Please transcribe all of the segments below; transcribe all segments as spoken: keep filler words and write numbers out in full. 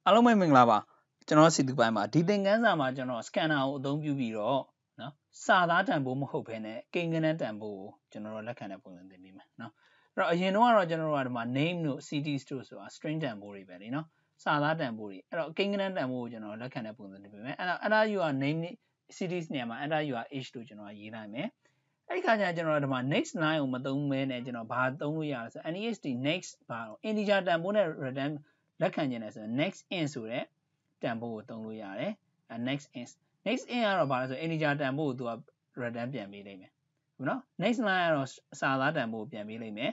အားလုံးပဲမင်္ဂလာပါကျွန်တော်စီတူပိုင်းမှာဒီသင်ခန်းစာမှာကျွန်တော် scanner ကိုအသုံးပြုပြီးတော့နော်စာသားတန်ဖိုးမဟုတ်ဘဲနဲ့ကိန်းဂဏန်းတန်ဖိုးကိုကျွန်တော်တို့လက်ခံတဲ့ပုံစံသင်ပေးမယ်နော်အဲ့တော့အရင်တော့ကတော့ကျွန်တော်တို့ကဒီမှာ name တို့ cities တို့ဆိုတာ string တန်ဖိုးတွေပဲလीနော်စာသားတန်ဖိုးတွေအဲ့တော့ကိန်းဂဏန်းတန်ဖိုးကိုကျွန်တော်လက်ခံတဲ့ပုံစံသင်ပေးမယ်အဲ့တော့အဲ့ဒါ you are name cities နေရာမှာအဲ့ဒါ you are age တို့ကျွန်တော်ရေးလိုက်မယ်အဲ့ဒီခါကျကျွန်တော်ဒီမှာ next line ကိုမသုံးမဲနဲ့ကျွန်တော်ဘာသုံးလို့ရလဲဆို nest next ဘာလို့ integer တန်ဖိုးနဲ့ return လက်ခံခြင်းလဲဆို next in ဆိုတဲ့တန်ဖိုးကိုသုံးလို့ရတယ် next in next in ကတော့ဘာလဲဆို integer တန်ဖိုးကိုသူက return ပြန်ပေးလိုက်မယ်ဟုတ်နော် next line ကတော့စာသားတန်ဖိုးကိုပြန်ပေးလိုက်မယ်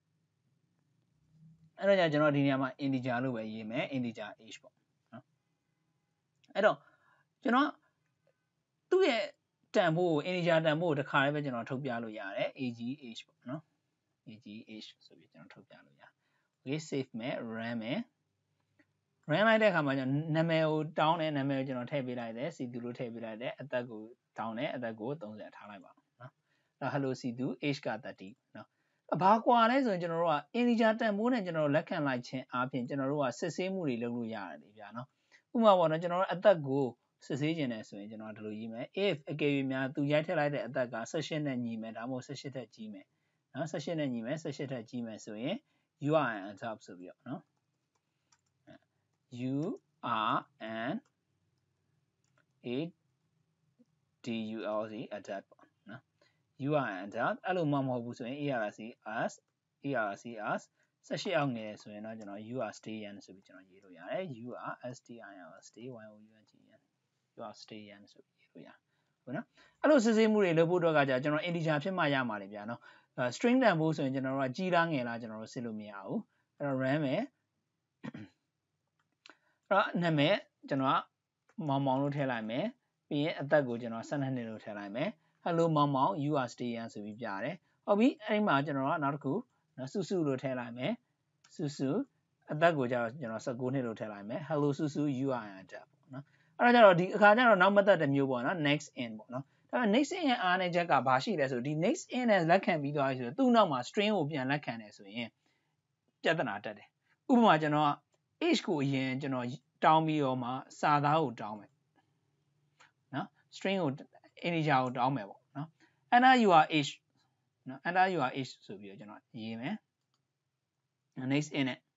အဲ့တော့ကျွန်တော်ဒီနေရာမှာ integer လို့ပဲရေးမယ် integer age ပေါ့နော်အဲ့တော့ကျွန်တော်သူ့ရဲ့တန်ဖိုးကို integer တန်ဖိုးကိုတစ်ခါလေးပဲကျွန်တော်ထုတ်ပြလို့ရတယ် age age ပေါ့နော် age age ဆိုပြီးကျွန်တော်ထုတ်ပြလို့ရတယ် okay save မယ် run မယ် run လိုက်တဲ့အခါမှာကျွန်တော်နာမည်ကိုတောင်းတယ်နာမည်ကိုကျွန်တော်ထည့်ပေးလိုက်တယ် c two လို့ထည့်ပေးလိုက်တယ်အသက်ကိုတောင်းတယ်အသက်ကိုthirtyထားလိုက်ပါနော်အဲ့ hello c two age ကthirtyနော်ဘာကွာလဲဆိုရင်ကျွန်တော်တို့က integer တန်ဖိုးနဲ့ကျွန်တော်တို့လက်ခံလိုက်ခြင်းအပြင်ကျွန်တော်တို့ကစစ်ဆေးမှုတွေလုပ်လို့ရတယ်လေဗျာနော်ဥပမာပေါ့နော်ကျွန်တော်တို့အသက်ကိုစစ်ဆေးခြင်းနဲ့ဆိုရင်ကျွန်တော်ဒီလိုရေးမယ် if အကယ်၍များသူရိုက်ထည့်လိုက်တဲ့အသက်ကeighteenနဲ့ညီမယ်ဒါမှမဟုတ်eighteenထက်ကြီးမယ်နော်eighteenနဲ့ညီမယ်eighteenထက်ကြီးမယ်ဆိုရင် you are an adult ဆိုပြီးတော့နော် you are an adult adult ပေါ့နော် you are an adult အဲ့လိုမှမဟုတ်ဘူးဆိုရင် erc as erc as eighteenအောက်ငယ်ဆိုရင်တော့ကျွန်တော် you are stay young ဆိုပြီးကျွန်တော်ရေးလို့ရတယ် you are stay stay y o u n g n you are stay young ဆိုပြီးရေးလို့ရတယ်ဟုတ်နော်အဲ့လိုစစ်ဆေးမှုတွေလုပ်ဖို့တော့ကကြာကျွန်တော် integer ဖြစ်မှရမှာလေဗျာနော် string တန်ဖိုးဆိုရင်ကျွန်တော်တို့ကကြီးလားငယ်လားကျွန်တော်တို့စစ်လို့မရဘူးအဲ့တော့ run မယ်အဲ့တော့နာမည်ကျွန်တော်ကမောင်မောင်လို့ထည့်လိုက်မယ်ပြီးရင်အသက်ကိုကျွန်တော်twelveနှစ်လို့ထည့်လိုက်မယ် hello မောင်မောင် you are stay young ဆိုပြီးပြရတယ်ဟုတ်ပြီအဲ့ဒီမှာကျွန်တော်ကနောက်တစ်ခုနော်စုစုလို့ထည့်လိုက်မယ်စုစုအသက်ကိုကျတော့ကျွန်တော်nineteenနှစ်လို့ထည့်လိုက်မယ် hello စုစု you are an adult ပေါ့နော်အဲ့တော့ကျတော့ဒီအခါကျတော့နောက် method တစ်မျိုးပေါ့နော် next in ပေါ့နော်ဒါပေမဲ့ next in ရဲ့အားနည်းချက်ကဘာရှိလဲဆိုဒီ next in နဲ့လက်ခံပြီးသွားပြီဆိုတော့သူ့နောက်မှာ string ကိုပြန်လက်ခံတယ်ဆိုရင်ပြဿနာတက်တယ်ဥပမာကျွန်တော်က age ကိုအရင်ကျွန်တော်တောင်းပြီးတော့မှစာသားကိုတောင်းမယ်နော် string ကို integer ကိုတောင်းမယ်ပေါ့နော် enter your age နော် enter your age ဆိုပြီးတော့ကျွန်တော်ရေးမယ် next in နဲ့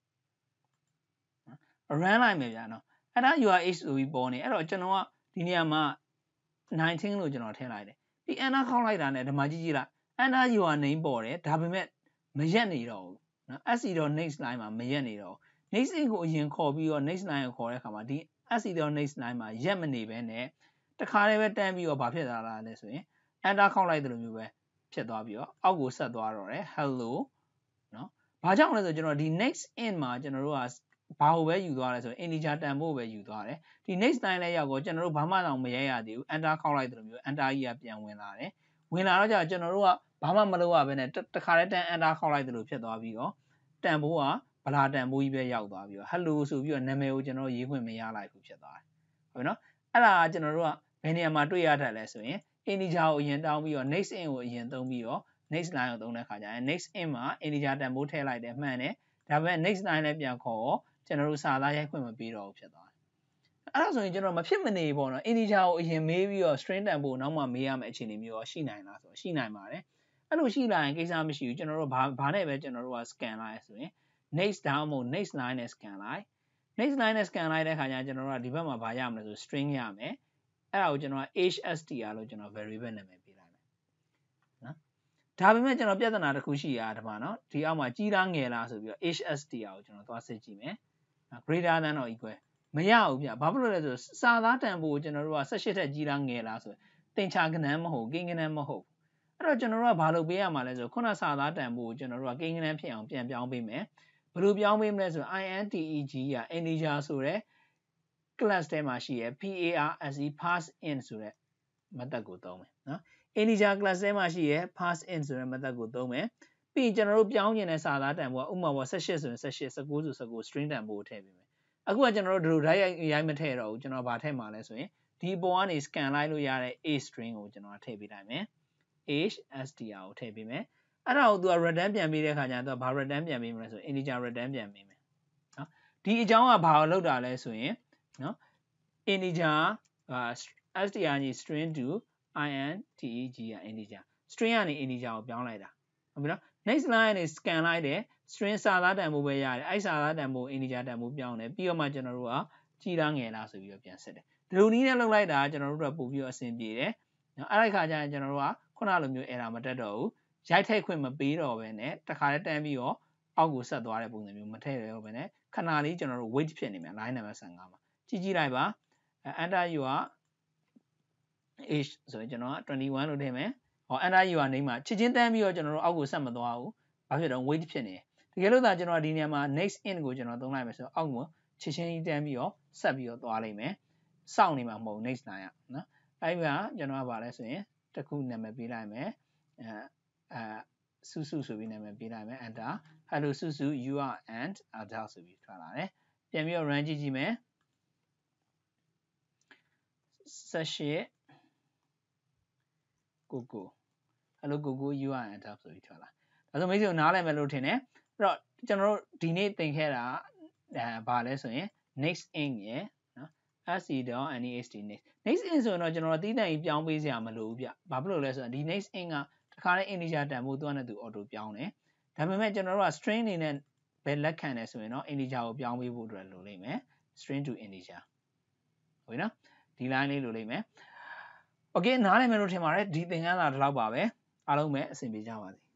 run လိုက်မယ်ဗျာနော် enter your age ဆိုပြီးပေါ်နေအဲ့တော့ကျွန်တော်ကဒီနေရာမှာnineteenလို့ကျွန်တော်ထည့်လိုက်တယ်ဒီ enter ခေါက်လိုက်တာနဲ့ဒီမှာကြည့်ကြည့်လိုက် enter your name ပေါ်တယ်ဒါပေမဲ့မရက်နေတော့ဘူးနော် sc တော့ next line မှာမရက်နေတော့ next in ကိုအရင်ခေါ်ပြီးတော့ next line ကိုခေါ်တဲ့အခါမှာဒီ sc တော့ next line မှာရက်မနေဘဲနဲ့တခါတည်းပဲတန်းပြီးတော့ဘာဖြစ်သွားတာလဲဆိုရင် enter ခေါက်လိုက်တယ်လို့မျိုးပဲဖြစ်သွားပြီးတော့အောက်ကိုဆက်သွားတော့တယ် hello နော်ဘာကြောင့်လဲဆိုကျွန်တော်ဒီ next in မှာကျွန်တော်တို့ကဘာကိုပဲယူသွားလဲဆိုရင် integer တန်ဖို့ပဲယူသွားတယ်ဒီ next line လဲရောက်တော့ကျွန်တော်တို့ဘာမှတော့မရဲရသေးဘူး enter ခေါက်လိုက်တယ်လို့မျိုး enter ကြီးကပြန်ဝင်လာတယ်ဝင်လာတော့ကျကျွန်တော်တို့ကဘာမှမလုပ်ရဘဲနဲ့တခါတည်းတန်း enter ခေါက်လိုက်တယ်လို့ဖြစ်သွားပြီးတော့တန်ဖိုးကဗလာတန်ဖိုးကြီးပဲရောက်သွားပြီးတော့ hello ဆိုပြီးတော့နာမည်ကိုကျွန်တော်ရေးခွင့်မရလိုက်ဘူးဖြစ်သွားတယ်ဟုတ်ပြီနော်အဲ့ဒါကကျွန်တော်တို့ကဘယ်နေရာမှာတွေ့ရတတ်လဲဆိုရင် integer ကိုအရင်တောင်းပြီးတော့ next in ကိုအရင်သုံးပြီးတော့ next line ကိုသုံးတဲ့ခါကျရင် next in မှာ integer တန်ဖိုးထည့်လိုက်တယ်မှန်တယ်ဒါပေမဲ့ next line လည်းပြန်ခေါ်တော့ကျွန်တော်တို့စာသားရိုက်ခွင့်မပေးတော့ဘူးဖြစ်သွားတယ်အဲ့ဒါဆိုရင်ကျွန်တော်မဖြစ်မနေပေါ့နော် integer ကိုအရင်မေးပြီးတော့ string တန်ဖိုးနောက်မှမေးရမယ့်အခြေအနေမျိုးရောရှိနိုင်လားဆိုတော့ရှိနိုင်ပါတယ်အဲ့လိုရှိလာရင်ကိစ္စမရှိဘူးကျွန်တော်တို့ဘာဘာနဲ့ပဲကျွန်တော်တို့က scan လိုက်ဆိုရင် next down မို့ next line နဲ့ scan လိုက် next line နဲ့ scan လိုက်တဲ့ခါကျရင်ကျွန်တော်တို့ကဒီဘက်မှာဘာရမလဲဆို string ရမယ်အဲ့ဒါကိုကျွန်တော်က hstr လို့ကျွန်တော် variable နာမည်ပေးလိုက်မယ်နော်ဒါပေမဲ့ကျွန်တော်ပြဿနာတစ်ခုရှိရတာဒီမှာနော်ဒီအောက်မှာကြီးလားငယ်လားဆိုပြီးတော့ hstr ကိုကျွန်တော်သွားစစ်ကြည့်မယ် greater than or equal မရဘူးဗျဘာဖြစ်လို့လဲဆိုစာသားတန်ဖိုးကိုကျွန်တော်တို့ကeighteenထက်ကြီးလားငယ်လားဆိုသင်္ချာကဏ္ဍမဟုတ်ကိန်းကဏ္ဍမဟုတ်အဲ့တော့ကျွန်တော်တို့ကဘာလုပ်ပေးရမှာလဲဆိုခုနစာသားတန်ဖိုးကိုကျွန်တော်တို့ကကိန်းကဏ္ဍဖြစ်အောင်ပြန်ပြောင်းပေးမယ်ဘယ်လိုပြောင်းပေးမလဲဆို integ က integer ဆိုတဲ့ class ထဲမှာရှိရ parse pass in ဆိုတဲ့ method ကိုသုံးမယ်နော် integer class ထဲမှာရှိရ pass in ဆိုတဲ့ method ကိုသုံးမယ်ပြီးကျွန်တော်တို့ပြောင်းကျင်တဲ့စာသားတန်ဖိုးကဥပမာပေါ့eighteenဆိုရင်eighteen nineteenဆိုnineteen string တန်ဖိုးကိုထည့်ပေးမယ်အခုကကျွန်တော်တို့ဒီလို drive ရိုက်မထည့်တော့ဘူးကျွန်တော်ဗာထည့်မှာလဲဆိုရင်ဒီပေါ်ကနေ scan လိုက်လို့ရတဲ့ a string ကိုကျွန်တော်ထည့်ပေးလိုက်မယ် hstr ကိုထည့်ပေးမယ်အဲ့ဒါကိုသူက return ပြန်ပေးတဲ့ခါကျတော့သူကဘာ return ပြန်ပေးမလဲဆို integer return ပြန်ပေးမယ်နော်ဒီအကြောင်းကဘာကိုလောက်တာလဲဆိုရင်နော် integer str ကြီး string to integ က integer string ကနေ integer ကိုပြောင်းလိုက်တာဟုတ်ပြီနော် next line ကနေ scan လိုက်တယ် string စာသားတန်ဖိုးပဲရတယ်အဲ့စာသားတန်ဖိုး integer တန်ဖိုးပြောင်းတယ်ပြီးတော့မှကျွန်တော်တို့ကကြီးလားငယ်လားဆိုပြီးတော့ပြန်ဆက်တယ်ဒီလိုနည်းနဲ့လုပ်လိုက်တာကျွန်တော်တို့ကပို့ပြီးတော့အဆင်ပြေတယ်နော်အဲ့ဒီခါကျရင်ကျွန်တော်တို့ကခုနလိုမျိုး error မတက်တော့ဘူးရိုက်ထည့်ခွင့်မပေးတော့ဘဲနဲ့တခါတည်းတန်းပြီးတော့အောက်ကိုဆက်သွားတဲ့ပုံစံမျိုးမထည့်ရတော့ဘဲနဲ့ခဏလေးကျွန်တော်တို့ wait ဖြစ်နေမယ် line number ဆယ့်ငါးမှာကြည့်ကြည့်လိုက်ပါ enter your age ဆိုရင်ကျွန်တော်ကtwenty-oneလို့ထည့်မယ်ဟော enter your name မှာချက်ချင်းတန်းပြီးတော့ကျွန်တော်တို့အောက်ကိုဆက်မသွားဘူးဘာဖြစ်တော့ wait ဖြစ်နေတယ်တကယ်လို့သာကျွန်တော်ဒီနေရာမှာ next in ကိုကျွန်တော်သုံးလိုက်မယ်ဆိုတော့အောက်မှာချက်ချင်းတန်းပြီးတော့ဆက်ပြီးတော့သွားလိမ့်မယ်စောင့်နေမှာမဟုတ် next line อ่ะနော်အဲ့ဒီမှာကျွန်တော်ကဗာလဲဆိုရင်တစ်ခုနာမည်ပေးလိုက်မယ်အဲအဲစုစုဆိုပြီးနာမည်ပေးလိုက်မယ် enter hello စုစု you are and adult ဆိုပြီးထွက်လာတယ်ပြန်ပြီးတော့ run ကြည့်ကြည့်မယ်eighteenကိုကို hello ကိုကို you are and adult ဆိုပြီးထွက်လာဒါဆိုမိတ်ဆွေနားလည်မယ်လို့ထင်တယ်အဲ့တော့ကျွန်တော်တို့ဒီနေ့သင်ခဲ့တာအဲဗာလဲဆိုရင် next in ရယ်နော် sc.next next next in ဆိုရင်တော့ကျွန်တော်တို့တီးတန့်ကြီးပြောင်းပေးစရာမလိုဘူးဗျဘာဖြစ်လို့လဲဆိုတော့ဒီ next in ကတခါလေး integer တန်ဖိုးသူကနဲ့သူ auto ပြောင်းတယ်ဒါပေမဲ့ကျွန်တော်တို့က string အနေနဲ့ပဲလက်ခံတယ်ဆိုရင်တော့ integer ကိုပြောင်းပေးဖို့အတွက်လိုလိမ့်မယ် string to integer ဟုတ်ပြီနော်ဒီ line လေးလိုလိမ့်မယ် okay နားလည်မယ်လို့ထင်ပါတယ်ဒီသင်ခန်းစာဒီလောက်ပါပဲအားလုံးပဲအဆင်ပြေကြပါစေ